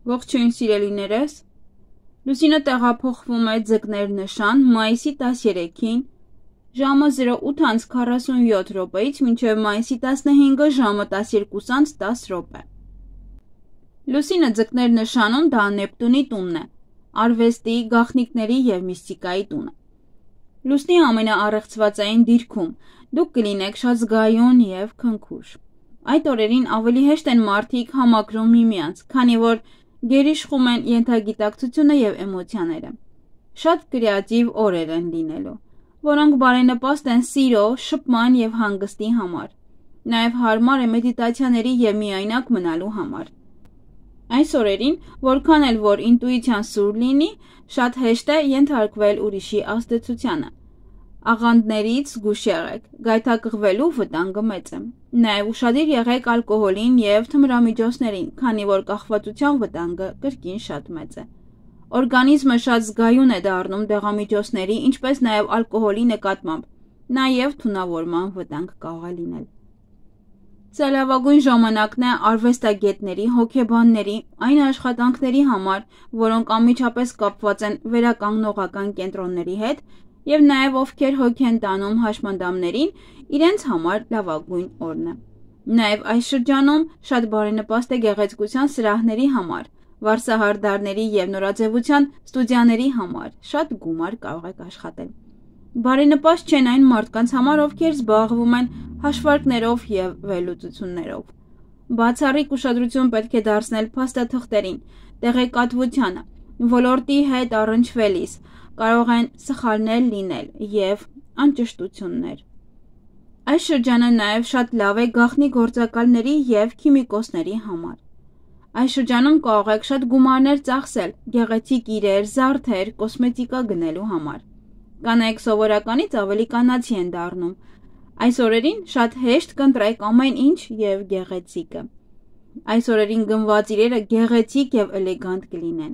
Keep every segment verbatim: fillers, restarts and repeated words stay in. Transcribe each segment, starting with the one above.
Ողջույն սիրելիներս, Լուսինը տեղափոխվում է ձկներ նշան մայիսի տասներեքին ժամը զրո ութ անց քառասունյոթ րոպեից մինչև մայիսի տասնհինգը ժամը տասներկու անց դաս րոպե։ Լուսինը ձկներ նշանում դա Նեպտունի տունն է, արվեստի, գաղտնիքների և միստիկայի տունը։ Լուսնի ամենաառեղծվածային դիրքում դուք կլինեք շատ զգայուն և քնքուշ։ Այդ օրերին ավելի հեշտ են մարդիկ համակրում միմյանց, քանի որ գերիշխում են ենթագիտակցությունը և էմոցիաները։ Շատ կրեատիվ օրեր են լինելու, որոնք բարենպաստ են սիրո, շփման և հանգստի համար։ Նաև հարմար է մեդիտացիաների և միայնակ մնալու համար։ Այս օրերին, որքան էլ որ ինտուիցիան սուր լինի, շատ հեշտ է ենթարկվել ուրիշի ազդեցությանը։ Աղանդներից զգույշ եղեք, գայթակղվելու վտանգը մեծ է։ Նաև ուշադիր եղեք ալկոհոլին և թմրամիջոցներին, քանի որ կախվածության վտանգը կրկին շատ մեծ է։ Օրգանիզմը շատ զգայուն է դառնում դեղամիջոցների, ինչպես նաև ալկոհոլի նկատմամբ, նաև թունավորման վտանգ կարող է լինել։ Սա լավագույն ժամանակն է արվեստագետների, հոգեբանների, այն աշխատանքների համար, որոնք անմիջապես կապված են վերականգնողական կենտրոնների հետ, և նաև ովքեր հոգ են տանում հաշմանդամներին, իրենց համար լավագույն օրն է։ Նաև այս շրջանում շատ բարենպաստ է գեղեցկության սրահների համար, վարսահարդարների և նորաձևության ստուդիաների համար, շատ գումար կարող եք աշխատել։ Բարենպաստ չեն այն մարդկանց համար, ովքեր զբաղվում են հաշվարկներով և վերլուծություններով։ Բացառիկ ուշադրություն պետք է դարձնել փաստաթղթերին, տեղեկատվությանը, ոլորտի հետ առնչվելիս կարող են սխալներ լինել և անճշտություններ։ Այս շրջանը նաև շատ լավ է գաղտնի գործակալների և քիմիկոսների համար։ Այս շրջանում կարող եք շատ գումարներ ծախսել գեղեցիկ իրեր, զարդեր, կոսմետիկա գնելու համար։ Կանայք սովորականից ավելի կանացի են դառնում։ Այս օրերին շատ հեշտ կընտրեք ամեն ինչ և գեղեցիկը։ Այս օրերին գնված իրերը գեղեցիկ և էլեգանտ կլինեն։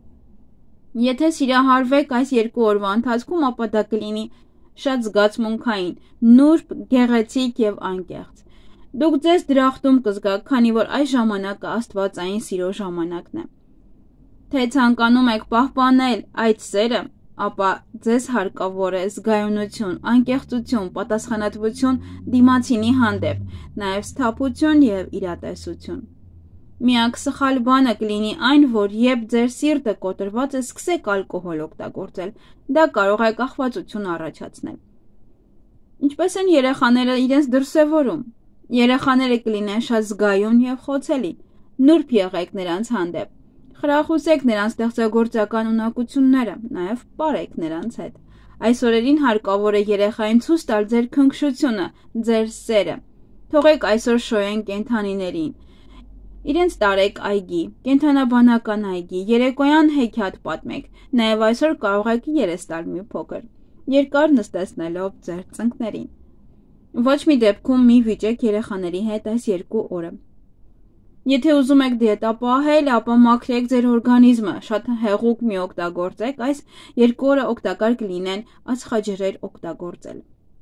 Եթե սիրահարվեք այս երկու օրվա ընթացքում, ապա դա կլինի շատ զգացմունքային, նուրբ, գեղեցիկ և անկեղծ։ Դուք ձեզ դրախտում կզգաք, քանի որ այս ժամանակը աստվածային սիրո ժամանակն է։ Թե ցանկանում եք պահպանել այդ սերը, ապա ձեզ հարկավոր է զգայունություն, անկեղծություն, պատասխանատվություն դիմացինի հանդեպ, նաև սթափություն և իրատեսություն։ Միակ սխալ բանը կլինի այն, որ երբ ձեր սիրտը կոտրված է, սկսեք ալկոհոլ օգտագործել, դա կարող է կախվածություն առաջացնել։ Ինչպես են երեխաները իրենց դրսևորում։ Երեխաները կլինեն շատ զգայուն և խոցելի, նուրբ եղեք նրանց հանդեպ։ Խրախուսեք նրանց ստեղծագործական ունակությունները, նաև պարեք նրանց հետ։ Այս օրերին հարկավոր է երեխային ցույց տալ ձեր քնքշությունը, ձեր սերը։ Թողեք այսօր շոյեն կենդանիներին։ Իրենց տարեք այգի, կենդանաբանական այգի, երեկոյան հեքիաթ պատմեք, նաև այսօր կարող եք երես տալ մի փոքր, երկար նստեցնելով ձեր ծնկներին։ Ոչ մի դեպքում մի վիճեք երեխաների հետ այս երկու օրը։ Եթե ուզում եք դիետա պահել, ապա մաքրեք ձեր օրգանիզմը, շատ հեղուկ մի օգտագործեք, այս երկու օրը օգտակար կլինեն ածխաջրեր օգտագործել։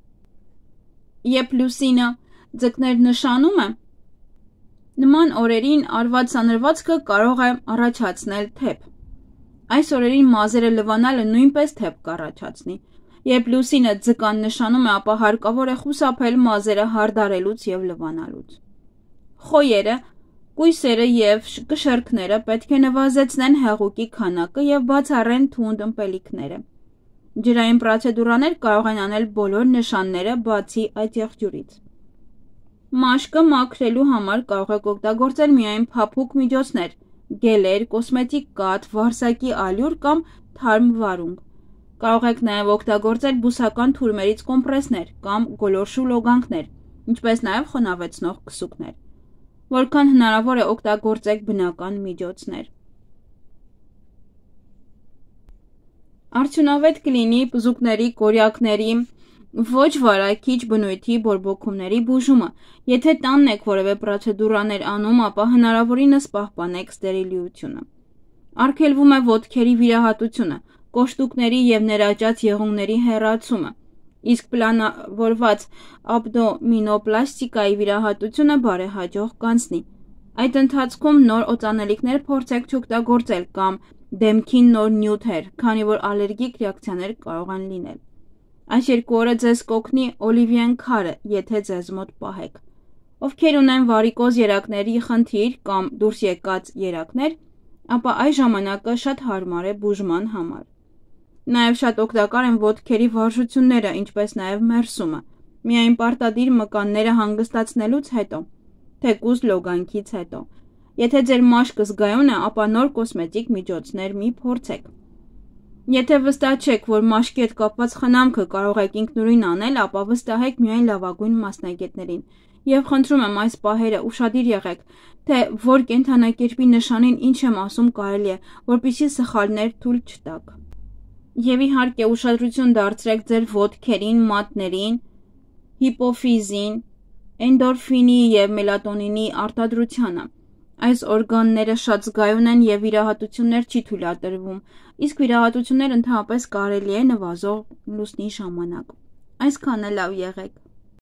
Երբ Լուսինը ձկներ նշանում է, նման օրերին արված սանրվածքը կարող է առաջացնել թեփ։ Այս օրերին մազերը լվանալը նույնպես թեփ կառաջացնի։ Երբ Լուսինը ձկան նշանում է, ապա հարկավոր է խուսափել մազերը հարդարելուց և լվանալուց։ Խոյերը, կույսերը և կշեռքները պետք է նվազեցնեն հեղուկի քանակը և բացառեն թունդ ըմպելիքները։ Ջրային պրոցեդուրաներ կարող են անել բոլոր նշանները, բացի այդ եղջյուրից։ Մաշկը մաքրելու համար կարող եք օգտագործել միայն փափուկ միջոցներ՝ գելեր, կոսմետիկ կաթ, վարսակի ալյուր կամ թարմ վարունգ։ Կարող եք նաև օգտագործել բուսական թուրմերից կոմպրեսներ կամ գոլորշու լոգանքներ, ինչպես նաև խոնավեցնող քսուկներ։ Որքան հնարավոր է օգտագործեք բնական միջոցներ։ Արդյունավետ կլինի բզուկների, կորյակների, ոչ վարակիչ բնույթի բորբոքումների բուժումը։ Եթե տանն եք որևէ պրոցեդուրաներ անում, ապա հնարավորինս պահպանեք ստերիլիությունը։ Արգելվում է ոտքերի վիրահատությունը, կոշտուկների և ներաճած եղունգների հեռացումը, իսկ պլանավորված աբդոմինոպլաստիկայի վիրահատությունը բարեհաջող կանցնի։ Այդ ընթացքում նոր օծանելիքներ փորձեք չօգտագործել կամ դեմքին նոր նյութեր, քանի որ ալերգիկ ռեակցիաներ կարող են լինել։ Այս երկու օրը ձեզ կօգնի Օլիվիան քարը, եթե ձեզ մոտ պահեք։ Ովքեր ունեն վարիկոզ երակների խնդիր կամ դուրս եկած երակներ, ապա այս ժամանակը շատ հարմար է բուժման համար։ Նաև շատ օգտակար են ոտքերի վարժությունները, ինչպես նաև մերսումը, միայն պարտադիր մկանները հանգստացնելուց հետո, թեկուզ լոգանքից հետո։ Եթե ձեր մաշկը զգայուն է, ապա նոր կոսմետիկ միջոցներ մի փորձեք։ Եթե վստահ չեք, որ մաշկի հետ կապված խնամքը կարող եք ինքնուրույն անել, ապա վստահեք միայն լավագույն մասնագետներին։ Եվ խնդրում եմ այս պահերը ուշադիր եղեք, թե որ կենդանակերպի նշանին ինչ եմ ասում կարելի է, որպեսզի սխալներ թույլ չտաք։ Եվ իհարկե ուշադրություն դարձրեք ձեր ոտքերին, մատներին, հիպոֆիզին, էնդորֆինի և մելատոնինի արտադրությանը։ Այս օրգանները շատ զգայուն են և վիրահատություններ չի թույլատրվում, իսկ վիրահատություններ ընդհանրապես կարելի է նվազող լուսնի ժամանակ։ Այսքանը լավ եղեք։